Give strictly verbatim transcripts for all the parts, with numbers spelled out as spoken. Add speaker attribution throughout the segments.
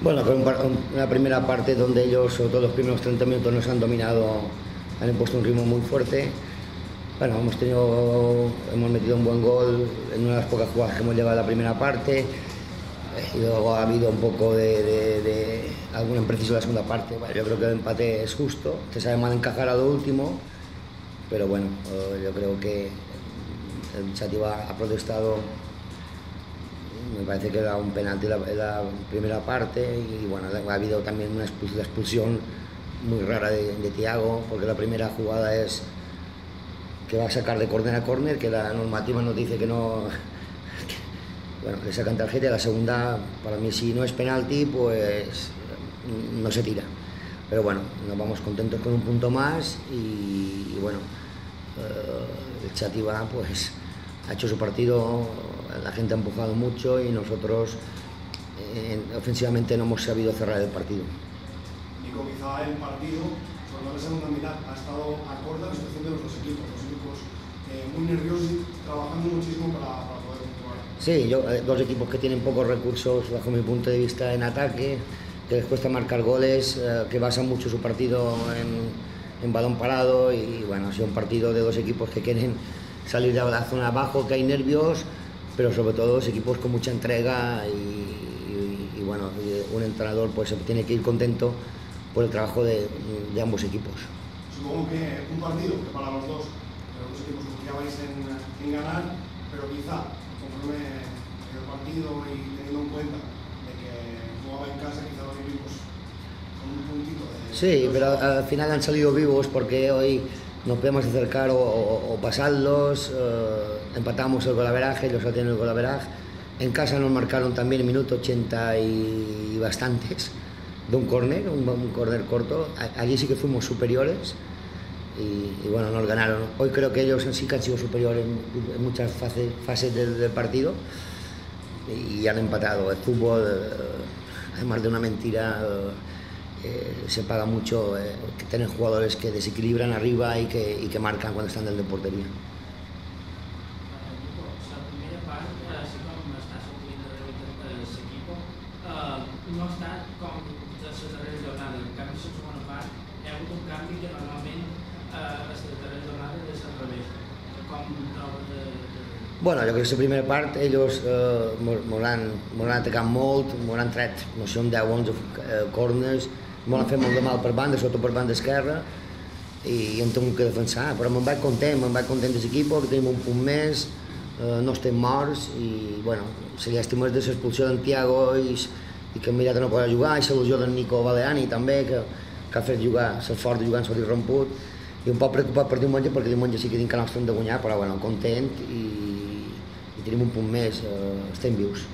Speaker 1: Bueno, con una primera parte donde ellos, sobre todo los primeros treinta minutos, nos han dominado, han impuesto un ritmo muy fuerte. Bueno, hemos tenido, hemos metido un buen gol en una de las pocas jugadas que hemos llevado a la primera parte. Y luego ha habido un poco de, de, de algún impreciso en la segunda parte. Bueno, yo creo que el empate es justo, se sabe mal encajar a lo último, pero bueno, yo creo que el Xàtiva ha protestado. Me parece que era un penalti en la, en la primera parte y bueno, ha habido también una expulsión muy rara de, de Thiago, porque la primera jugada es que va a sacar de córner a córner, que la normativa nos dice que no, que, bueno, le sacan tarjeta, y la segunda, para mí, si no es penalti, pues no se tira. Pero bueno, nos vamos contentos con un punto más y, y bueno, eh, el Xàtiva pues ha hecho su partido, la gente ha empujado mucho y nosotros eh, ofensivamente no hemos sabido cerrar el partido.
Speaker 2: Nico, quizá el partido, sobre todo en la segunda mitad, ha estado acorde a la situación de los dos equipos, los equipos eh, muy nerviosos y trabajando muchísimo para, para poder puntuar.
Speaker 1: Sí, yo, eh, dos equipos que tienen pocos recursos bajo mi punto de vista en ataque, que les cuesta marcar goles, eh, que basan mucho su partido en, en balón parado y bueno, ha sido un partido de dos equipos que quieren salir de la zona abajo, que hay nervios, pero sobre todo dos equipos con mucha entrega y, y, y bueno, un entrenador pues tiene que ir contento por el trabajo de, de ambos equipos.
Speaker 2: Supongo que un partido que para los dos, los dos equipos confiabais en, en ganar, pero quizá conforme el partido y teniendo en cuenta de que jugaba en casa, quizá los equipos con un puntito de...
Speaker 1: Sí, pero al final han salido vivos porque hoy nos podemos acercar o, o, o pasarlos, eh, empatamos el golaveraje, ellos ya tienen el golaveraje. En casa nos marcaron también en minuto ochenta y bastantes de un córner, un, un córner corto. Allí sí que fuimos superiores y, y bueno, nos ganaron. Hoy creo que ellos sí que han sido superiores en, en muchas fases, fases del, del partido y han empatado. El fútbol, eh, además de una mentira, eh, Eh, se paga mucho eh, que tener jugadores que desequilibran arriba y que, y que marcan cuando están dentro de portería.
Speaker 3: La primera part, així com està sortint de realitat de l'equip, no ha estat com de les darreres jornades. En canvi, la segona part hi ha hagut un canvi que normalment a les darreres jornades és al revés. Com trobes de...
Speaker 1: Bueno, jo crec que la primera part ells eh, m'ho han atacat molt, m'ho han tret, no sé, un deu o onze eh, corners, m'ho han fet molt de mal per banda, sobretot per banda esquerra, i hem tingut que defensar, però me'n vaig content, me'n vaig content de l'equip, que tenim un punt més, eh, no estem morts, i bueno, la llàstima és de l'expulsió d'en Thiago i, i que hem mirat de no poder jugar, i l'il·lusió d'en Nico Baleani també, que, que ha fet jugar, ser fort de jugar en sortir romput, i un poc preocupat per diumenge, perquè diumenge sí que tinc que nostre hem de guanyar, però bueno, content i, i tenim un punt més, eh, estem vius.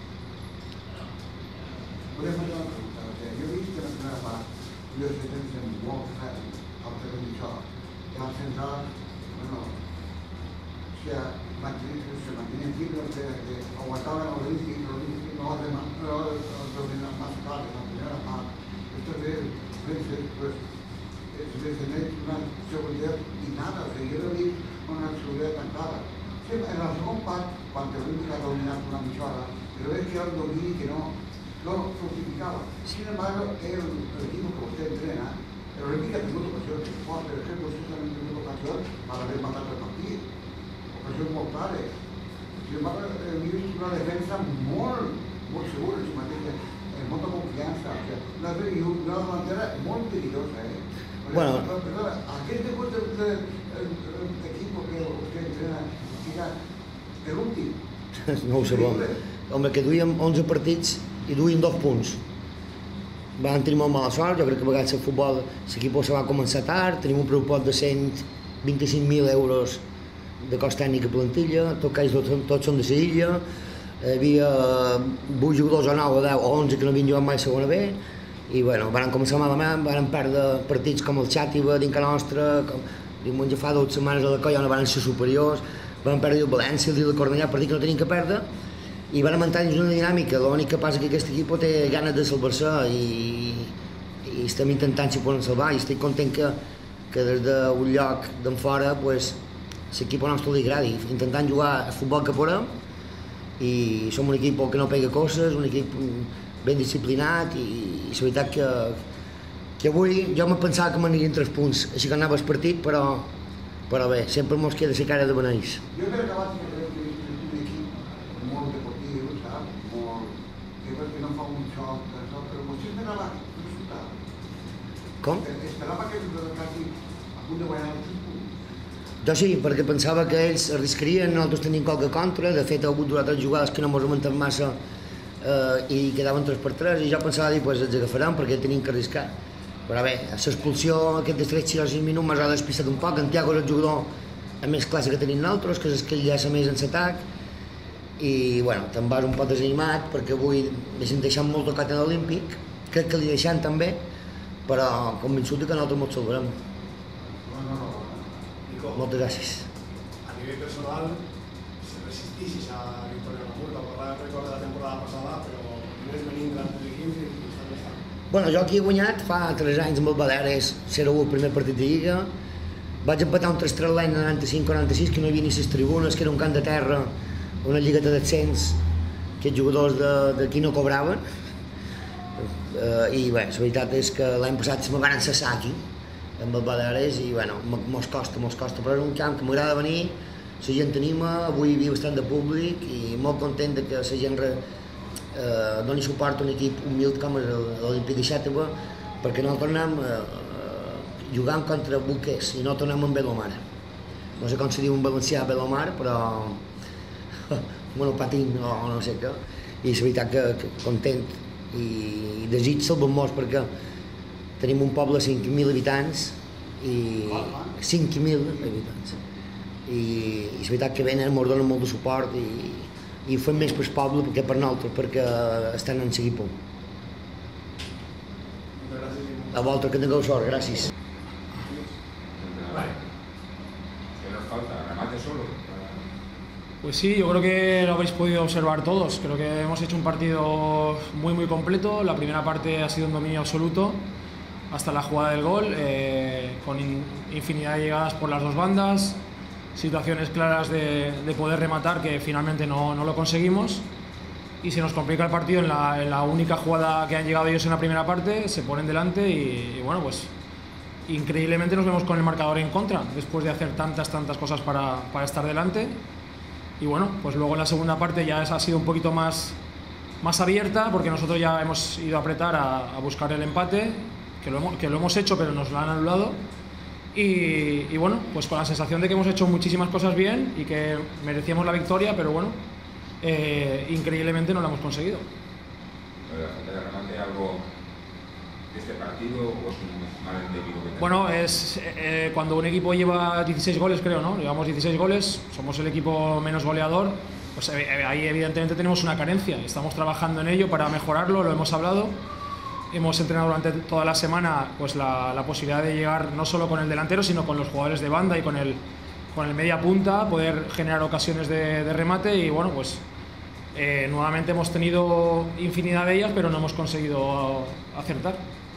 Speaker 4: Podem fer una pregunta, jo he vist que la primera part jo sé que ens molt fred al terreny això, i al central, bueno, o sea, se mantienen firmes, que aguantaban los ritmos, los ritmos no dominan más tarde, en la primera parte. Entonces, pues, se les genera una seguridad y nada, o sea, yo no vi una seguridad tan clara. En la segunda parte, cuando el ritmo ha dominado una michora, pero es que era un dominio que no lo justificaba. Sin embargo, el, el equipo que usted entrena, el Olímpica ha tenido ocasiones de jugar, por ejemplo, usted también ha tenido ocasión para haber matado el partido, ocasiones mortales. Sin embargo, el mío es una defensa muy, muy segura en su materia, en mucha confianza. O sea, una, una delantera muy peligrosa, ¿eh?
Speaker 1: Bueno.
Speaker 4: Perdona, ¿a qué te cuenta usted el, el equipo que usted entrena? Quizás el último.
Speaker 1: No ho sé, bon. Home, que duíem onze partits i duien dos punts. Vam tenir molt mala sort, jo crec que a vegades el futbol, l'equip se va començar tard, tenim un pressupost de cent vint-i-cinc mil euros de cost tècnic a plantilla, tots aquests tots, tots són de la illa, hi havia vuit jugadors o nou o deu o onze que no havien jugat mai a segona B, i bueno, van començar malament, van perdre partits com el Xàtiva dins casa nostra, com diumenge fa dues setmanes a la Colla on van ser superiors, van perdre el València, el dia de Cornellà, partit que no tenien que perdre, i van mantenir dins una dinàmica. L'únic que passa que aquest equip té ganes de salvar-se i, i estem intentant si poden salvar, i estic content que, que des d'un lloc d'en fora pues, l'equip nostre li agradi, intentant jugar a futbol que podem, i som un equip que no pega coses, un equip ben disciplinat i, i la veritat que, que avui jo me pensava que m'anirien tres punts, així que anava el partit, però, però bé, sempre mos queda la cara de beneïs.
Speaker 4: Jo he acabat que crec que és un equip molt deportiu, saps? Molt... que perquè no fa un xoc, però potser esperava el resultat.
Speaker 1: Com?
Speaker 4: Esperava que el quasi a punt de guanyar els tres punts.
Speaker 1: Jo sí, perquè pensava que ells arriscarien, nosaltres tenim qualque contra, de fet ha hagut dues altres jugades que no mos augmenten massa eh, i quedaven tres per tres i jo pensava dir, pues, els agafarem perquè tenim que arriscar. Però bé, l'expulsió aquest de tres o sis minuts m'ha despistat un poc, en Tiago és el jugador amb més classe que tenim nosaltres, que és el que enllaça més en l'atac i bueno, te'n vas un poc desanimat perquè avui deixem deixant molt tocat en l'Olímpic, crec que li deixant també, però convençut que nosaltres ens salvarem. Moltes gràcies.
Speaker 2: A nivell personal, se resistís a la victòria a la Murta, per la record de la temporada passada, però només venint d'altres equips i estan estant.
Speaker 1: Bueno, jo aquí he guanyat fa tres anys amb el Baleares, zero u el primer partit de Lliga. Vaig empatar un tres tres l'any noranta-cinc quaranta-sis, que no hi havia ni les tribunes, que era un camp de terra, una lligueta d'ascens, que els jugadors d'aquí no cobraven. Uh, I bé, la veritat és que l'any passat me van cessar aquí, amb el Baleares, i bueno, mos costa, mos costa, però és un camp que m'agrada venir, la gent anima, avui hi havia bastant de públic i molt content de que la gent re, eh, doni suport a un equip humil com és l'Olímpic de Xàtiva, perquè no tornem eh, jugant contra buques i no tornem amb Belomar. No sé com se diu en valencià Belomar, però monopatín o no sé què, i la veritat que, que content i desig salvar-nos perquè tenim un poble de cinc mil habitants i cinc mil habitants i, i la veritat que venen, ens donen molt de suport i, i ho fem més per el poble que per nosaltres perquè estan en seguir por. A vosaltres que tingueu sort, gràcies.
Speaker 5: ¿Qué nos falta? ¿Remate solo?
Speaker 6: Pues sí, yo creo que lo habréis podido observar todos. Creo que hemos hecho un partido muy muy completo. La primera parte ha sido un dominio absoluto hasta la jugada del gol, eh, con in, infinidad de llegadas por las dos bandas, situaciones claras de, de poder rematar que finalmente no, no lo conseguimos y se nos complica el partido en la, en la única jugada que han llegado ellos en la primera parte, se ponen delante y, y bueno, pues increíblemente nos vemos con el marcador en contra después de hacer tantas tantas cosas para, para estar delante. Y bueno, pues luego en la segunda parte ya ha sido un poquito más, más abierta porque nosotros ya hemos ido a apretar a, a buscar el empate, que lo, hemos, que lo hemos hecho pero nos lo han anulado. Y, y bueno, pues con la sensación de que hemos hecho muchísimas cosas bien y que merecíamos la victoria, pero bueno, eh, increíblemente no lo hemos conseguido.
Speaker 5: ¿La falta de remate algo de este partido o es un malentendido?
Speaker 6: Bueno, es eh, cuando un equipo lleva dieciséis goles, creo, ¿no? Llevamos dieciséis goles, somos el equipo menos goleador, pues eh, ahí evidentemente tenemos una carencia. Estamos trabajando en ello para mejorarlo, lo hemos hablado. Hemos entrenado durante toda la semana pues la, la posibilidad de llegar no solo con el delantero, sino con los jugadores de banda y con el, con el media punta, poder generar ocasiones de, de remate y bueno, pues eh, nuevamente hemos tenido infinidad de ellas, pero no hemos conseguido acertar.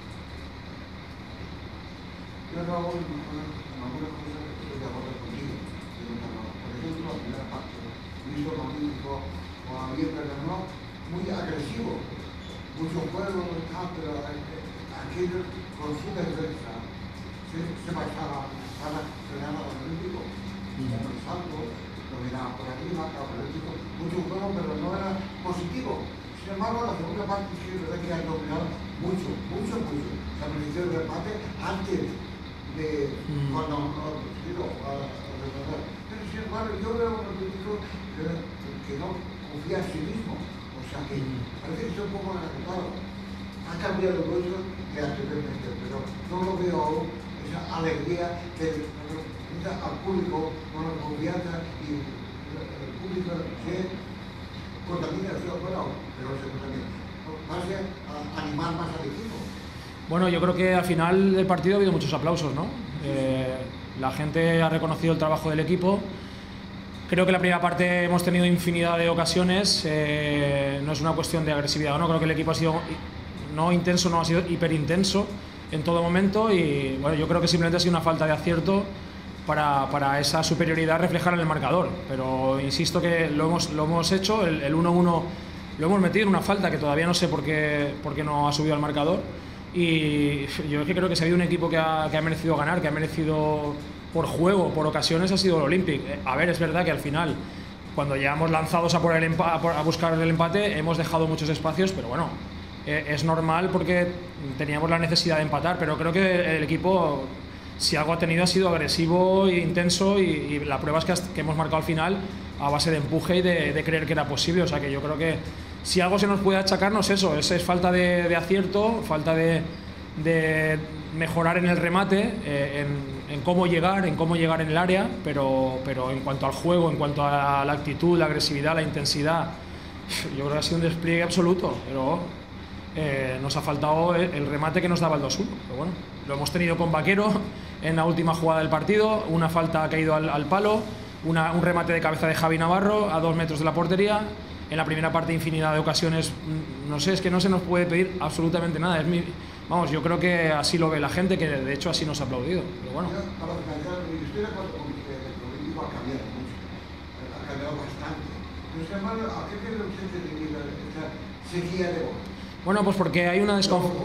Speaker 4: Yo no hago algunas cosas que estoy de acuerdo contigo. Por ejemplo, la primera parte, hizo magnífico, o había perdonado, muy agresivo. Mucho juego, pero aquello con su defensa se, se pasaba para frenar al Olímpico, como el salto, lo miraba por arriba, al Olímpico, mucho juego, pero no era positivo. Sin embargo, la segunda parte sí es verdad que ha dominado mucho, mucho, mucho. La medición del empate antes de mm. cuando no digo, a, a recordar. Pero sin embargo, yo veo un Olímpico que, que no confía en sí mismo. O sea que parece que está un poco adelantado. Ha cambiado mucho de anteriormente, pero no lo veo esa alegría que da al público con la confianza y el público se contamina, bueno, pero se contamina. Más a animar más al equipo.
Speaker 6: Bueno, yo creo que al final del partido ha habido muchos aplausos, ¿no? Eh, la gente ha reconocido el trabajo del equipo. Creo que en la primera parte hemos tenido infinidad de ocasiones, eh, no es una cuestión de agresividad o no, creo que el equipo ha sido no intenso, no ha sido hiperintenso en todo momento y bueno, yo creo que simplemente ha sido una falta de acierto para, para esa superioridad reflejar en el marcador, pero insisto que lo hemos, lo hemos hecho, el uno uno lo hemos metido en una falta que todavía no sé por qué, por qué no ha subido al marcador. Y yo es que creo que si ha habido un equipo que ha, que ha merecido ganar, que ha merecido por juego, por ocasiones, ha sido el Olympic. A ver, es verdad que al final, cuando llevamos lanzados a, por el empa a, por, a buscar el empate, hemos dejado muchos espacios, pero bueno, eh, es normal porque teníamos la necesidad de empatar, pero creo que el equipo, si algo ha tenido, ha sido agresivo e intenso, y, y la prueba es que, que hemos marcado al final a base de empuje y de, de creer que era posible. O sea que yo creo que si algo se nos puede achacarnos, eso es, es falta de, de acierto, falta de, de mejorar en el remate, eh, en, en cómo llegar, en cómo llegar en el área, pero, pero en cuanto al juego, en cuanto a la actitud, la agresividad, la intensidad, yo creo que ha sido un despliegue absoluto, pero eh, nos ha faltado el, el remate que nos daba el dos uno. Pero bueno, lo hemos tenido con Vaquero en la última jugada del partido, una falta ha caído al, al palo, una, un remate de cabeza de Javi Navarro a dos metros de la portería. En la primera parte, infinidad de ocasiones, no sé, es que no se nos puede pedir absolutamente nada. Es mi, vamos, yo creo que así lo ve la gente, que de hecho así nos ha aplaudido. Pero bueno.
Speaker 4: Para finalizar, estoy de acuerdo con que el Olímpico ha cambiado mucho, ha cambiado bastante. Pero sin embargo, ¿a qué cree usted que debido esa sequía de gol?
Speaker 6: Bueno, pues porque hay una desconfianza.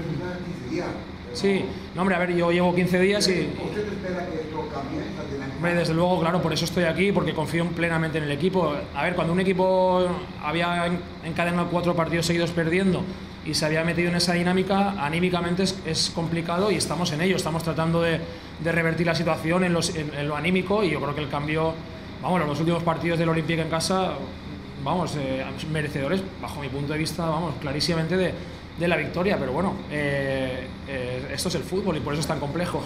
Speaker 6: Sí, no, hombre, a ver, yo llevo quince días y...
Speaker 4: ¿Usted espera que esto cambie esta dinámica?
Speaker 6: Hombre, desde luego, claro, por eso estoy aquí, porque confío plenamente en el equipo. A ver, cuando un equipo había encadenado cuatro partidos seguidos perdiendo y se había metido en esa dinámica, anímicamente es, es complicado, y estamos en ello, estamos tratando de, de revertir la situación en, los, en, en lo anímico, y yo creo que el cambio, vamos, los últimos partidos del Olympique en casa, vamos, eh, merecedores, bajo mi punto de vista, vamos, clarísimamente de, de la victoria, pero bueno, eh, eh, esto es el fútbol y por eso es tan complejo.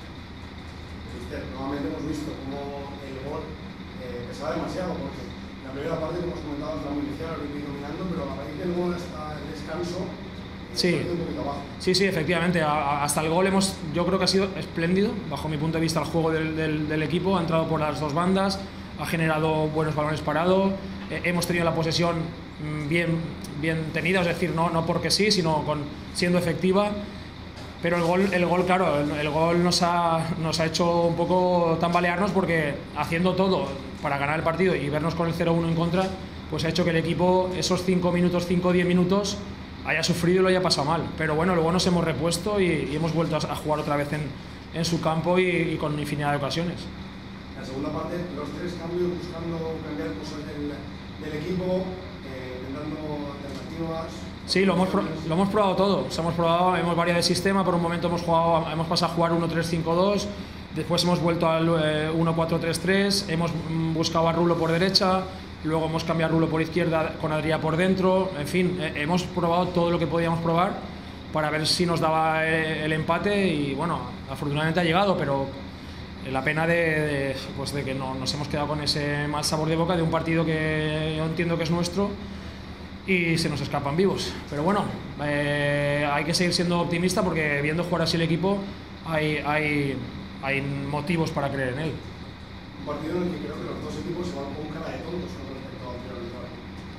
Speaker 2: Nuevamente hemos visto cómo el gol eh, pesaba demasiado, porque la primera parte, como hemos comentado, es la muy inicial, el Olympique dominando, pero a raíz del gol hasta el descanso,
Speaker 6: sí,
Speaker 2: un poquito abajo. Sí,
Speaker 6: sí, efectivamente, a, a, hasta el gol hemos, yo creo que ha sido espléndido, bajo mi punto de vista, el juego del, del, del equipo, ha entrado por las dos bandas, ha generado buenos balones parados, eh, hemos tenido la posesión bien, bien tenida, es decir, no, no porque sí, sino con, siendo efectiva. Pero el gol, el gol claro, el, el gol nos ha, nos ha hecho un poco tambalearnos, porque haciendo todo para ganar el partido y vernos con el cero uno en contra, pues ha hecho que el equipo esos cinco minutos, cinco o diez minutos haya sufrido y lo haya pasado mal. Pero bueno, luego nos hemos repuesto y, y hemos vuelto a, a jugar otra vez en, en su campo y, y con infinidad de ocasiones.
Speaker 2: La segunda parte, los tres cambios, buscando cambiar cosas del, del equipo, eh, intentando alternativas.
Speaker 6: Sí, lo hemos, lo hemos probado todo. O sea, hemos probado, hemos variado de sistema. Por un momento hemos jugado, hemos pasado a jugar uno tres cinco dos, después hemos vuelto al eh, uno cuatro tres tres, hemos buscado a Rulo por derecha, luego hemos cambiado a Rulo por izquierda con Adrià por dentro. En fin, eh, hemos probado todo lo que podíamos probar para ver si nos daba eh, el empate, y bueno, afortunadamente ha llegado, pero la pena de, de, pues de que no, nos hemos quedado con ese mal sabor de boca de un partido que yo entiendo que es nuestro, y se nos escapan vivos. Pero bueno, eh, hay que seguir siendo optimista, porque viendo jugar así el equipo hay, hay, hay motivos para creer en él.
Speaker 2: Un partido en el que creo que los dos equipos se van con cara de tontos con respecto al anterior.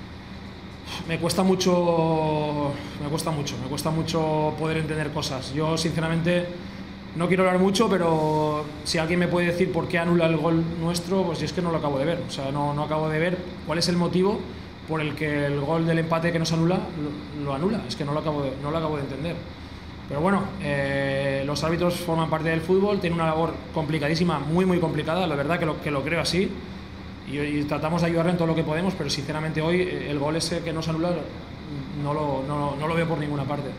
Speaker 6: Me cuesta mucho, me cuesta mucho, me cuesta mucho poder entender cosas. Yo sinceramente no quiero hablar mucho, pero si alguien me puede decir por qué anula el gol nuestro, pues yo es que no lo acabo de ver. O sea, no, no acabo de ver cuál es el motivo por el que el gol del empate que nos anula, lo, lo anula. Es que no lo acabo de, no lo acabo de entender. Pero bueno, eh, los árbitros forman parte del fútbol, tienen una labor complicadísima, muy muy complicada, la verdad que lo, que lo creo así, y, y tratamos de ayudarle en todo lo que podemos, pero sinceramente hoy el gol ese que nos anula no lo, no, no lo veo por ninguna parte.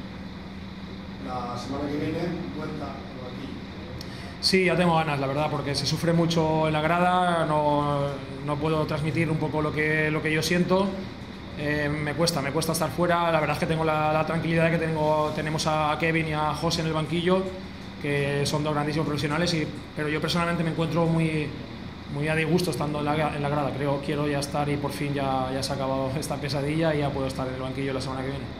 Speaker 2: La semana que viene, vuelta aquí.
Speaker 6: Sí, ya tengo ganas, la verdad, porque se sufre mucho en la grada, no, no puedo transmitir un poco lo que, lo que yo siento. Eh, me cuesta, me cuesta estar fuera. La verdad es que tengo la, la tranquilidad de que tengo, tenemos a Kevin y a José en el banquillo, que son dos grandísimos profesionales, y, pero yo personalmente me encuentro muy, muy a disgusto estando en la, en la grada. Creo quiero ya estar, y por fin ya, ya se ha acabado esta pesadilla y ya puedo estar en el banquillo la semana que viene.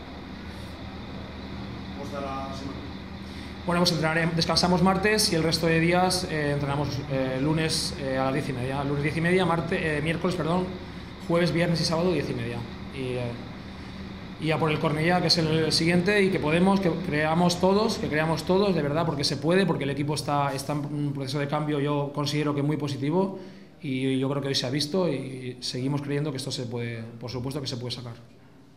Speaker 2: ¿Cómo está la semana?
Speaker 6: Bueno, pues entrenaremos, descansamos martes y el resto de días eh, entrenamos eh, lunes eh, a las diez y media, lunes diez y media, martes, eh, miércoles, perdón, jueves, viernes y sábado diez y media. Y, eh, y a por el Cornellá, que es el siguiente, y que podemos, que creamos todos, que creamos todos, de verdad, porque se puede, porque el equipo está, está en un proceso de cambio, yo considero que muy positivo, y yo creo que hoy se ha visto, y seguimos creyendo que esto se puede, por supuesto que se puede sacar.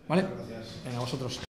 Speaker 6: ¿Vale?
Speaker 2: Gracias.
Speaker 6: Venga, a vosotros.